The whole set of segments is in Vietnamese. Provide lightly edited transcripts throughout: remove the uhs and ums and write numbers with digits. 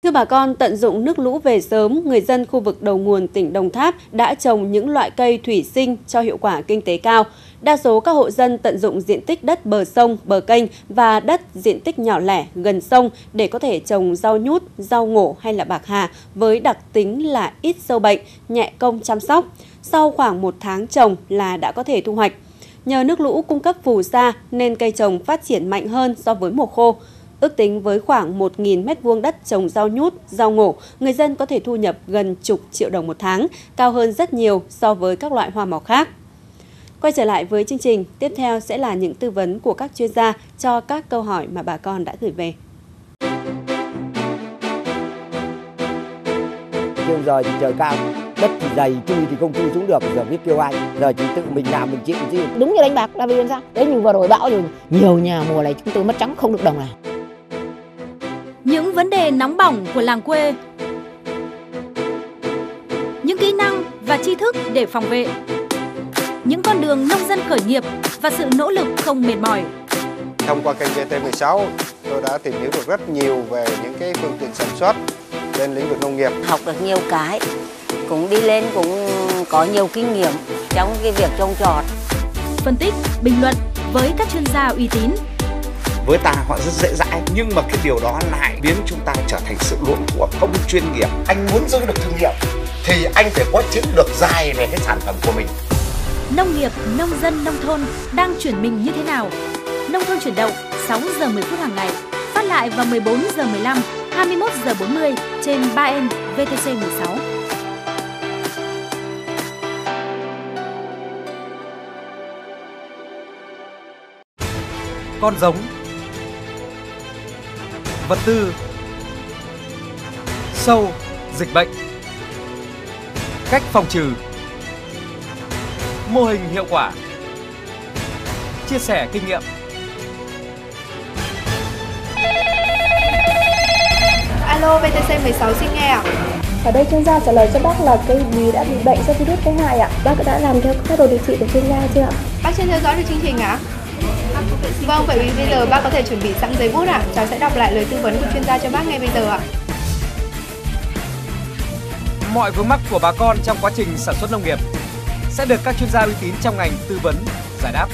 Thưa bà con, tận dụng nước lũ về sớm, người dân khu vực đầu nguồn tỉnh Đồng Tháp đã trồng những loại cây thủy sinh cho hiệu quả kinh tế cao. Đa số các hộ dân tận dụng diện tích đất bờ sông, bờ kênh và đất diện tích nhỏ lẻ gần sông để có thể trồng rau nhút, rau ngổ hay là bạc hà với đặc tính là ít sâu bệnh, nhẹ công chăm sóc. Sau khoảng 1 tháng trồng là đã có thể thu hoạch. Nhờ nước lũ cung cấp phù sa nên cây trồng phát triển mạnh hơn so với mùa khô. Ước tính với khoảng 1.000 m² đất trồng rau nhút, rau ngổ, người dân có thể thu nhập gần chục triệu đồng 1 tháng, cao hơn rất nhiều so với các loại hoa màu khác. Quay trở lại với chương trình, tiếp theo sẽ là những tư vấn của các chuyên gia cho các câu hỏi mà bà con đã gửi về. Nhưng giờ thì trời cao, đất thì dày, chui thì không chui xuống được, giờ biết kêu ai, giờ chỉ tự mình làm mình chịu chứ. Đúng như đánh bạc là vì làm sao? Đấy, nhưng vừa rồi bão rồi, nhiều nhà mùa này chúng tôi mất trắng không được đồng nào. Những vấn đề nóng bỏng của làng quê, những kỹ năng và tri thức để phòng vệ, những con đường nông dân khởi nghiệp và sự nỗ lực không mệt mỏi. Thông qua kênh VT16, tôi đã tìm hiểu được rất nhiều về những cái phương tiện sản xuất trên lĩnh vực nông nghiệp. Học được nhiều cái, cũng đi lên cũng có nhiều kinh nghiệm trong cái việc trồng trọt. Phân tích, bình luận với các chuyên gia uy tín. Với ta họ rất dễ dãi, nhưng mà cái điều đó lại biến chúng ta trở thành sự luống thuốc không chuyên nghiệp. Anh muốn giữ được thương hiệu thì anh phải có chiến lược dài về cái sản phẩm của mình. Nông nghiệp, nông dân, nông thôn đang chuyển mình như thế nào? Nông thôn chuyển động 6 giờ 10 phút hàng ngày, phát lại vào 14 giờ 15, 21 giờ 40 trên 3N VTC16. Con giống, vật tư, sâu, dịch bệnh, cách phòng trừ, mô hình hiệu quả, chia sẻ kinh nghiệm. Alo, VTC16 xin nghe ạ. Ở đây chuyên gia trả lời cho bác là cây bí đã bị bệnh do virus cái hại ạ. Bác đã làm theo phác đồ điều trị của chuyên gia chưa ạ? Bác chưa theo dõi được chương trình ạ? Vâng, vậy vì bây giờ bác có thể chuẩn bị sẵn giấy bút ạ. Cháu sẽ đọc lại lời tư vấn của chuyên gia cho bác ngay bây giờ ạ. Mọi vướng mắc của bà con trong quá trình sản xuất nông nghiệp sẽ được các chuyên gia uy tín trong ngành tư vấn, giải đáp.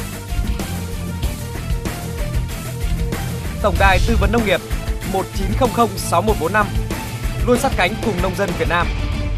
Tổng đài tư vấn nông nghiệp 1900 6145 luôn sát cánh cùng nông dân Việt Nam.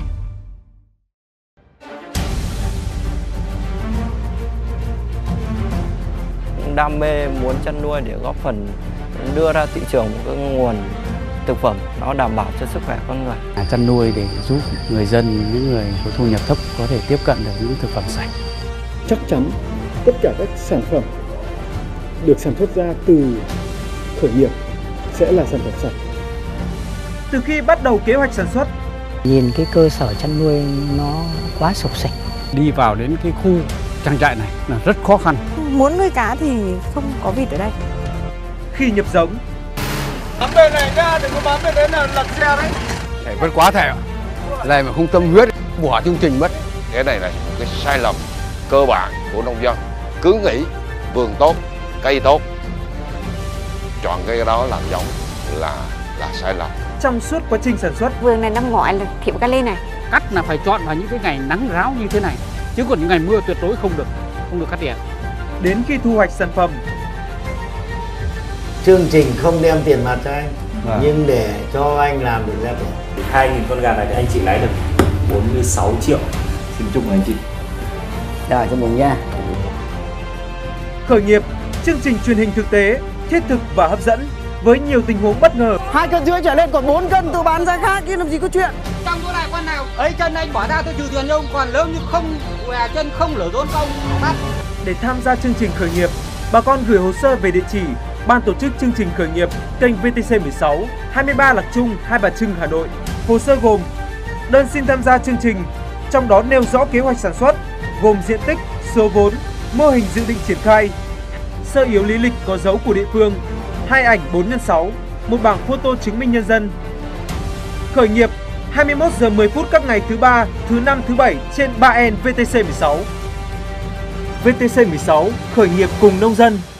Đam mê muốn chăn nuôi để góp phần đưa ra thị trường một cái nguồn thực phẩm nó đảm bảo cho sức khỏe con người. Chăn nuôi để giúp người dân, những người có thu nhập thấp có thể tiếp cận được những thực phẩm sạch. Chắc chắn tất cả các sản phẩm được sản xuất ra từ khởi nghiệp sẽ là sản phẩm sạch. Từ khi bắt đầu kế hoạch sản xuất, nhìn cái cơ sở chăn nuôi nó quá sộc sạch. Đi vào đến cái khu trang trại này là rất khó khăn. Muốn nuôi cá thì không có vịt ở đây. Khi nhập giống, bám bên này ra, đừng có bám bên đấy là lật xe đấy. Thầy vẫn quá thầy ạ. Này mà không tâm huyết, bỏ chương trình mất. Cái này là một cái sai lầm cơ bản của nông dân. Cứ nghĩ vườn tốt, cây tốt, chọn cái đó làm giống là sai lầm. Trong suốt quá trình sản xuất, vườn này năm ngoái là thiệu cali này. Cắt là phải chọn vào những cái ngày nắng ráo như thế này, chứ còn những ngày mưa tuyệt đối không được cắt tỉa. Đến khi thu hoạch sản phẩm, chương trình không đem tiền mặt cho anh, nhưng để cho anh làm được ra tiền. 2.000 con gà này thì anh chị lãi được 46 triệu. Xin chúc anh chị. Rồi, chúc mừng nha. Khởi nghiệp, chương trình truyền hình thực tế, thiết thực và hấp dẫn với nhiều tình huống bất ngờ. 2,5 cân trở lên còn 4 cân, tôi bán ra khác chứ làm gì có chuyện. Trong chỗ này con nào ấy chân anh bỏ ra tôi trừ tiền cho ông, còn nếu như không què chân không lở rốn không bắt. Để tham gia chương trình khởi nghiệp, bà con gửi hồ sơ về địa chỉ Ban tổ chức chương trình khởi nghiệp kênh VTC16, 23 Lạc Trung, Hai Bà Trưng, Hà Nội. Hồ sơ gồm đơn xin tham gia chương trình, trong đó nêu rõ kế hoạch sản xuất, gồm diện tích, số vốn, mô hình dự định triển khai, sơ yếu lý lịch có dấu của địa phương, 2 ảnh 4x6, một bảng photo chứng minh nhân dân. Khởi nghiệp 21 giờ 10 phút các ngày thứ 3, thứ 5, thứ 7 trên 3N VTC16. VTC16 khởi nghiệp cùng nông dân.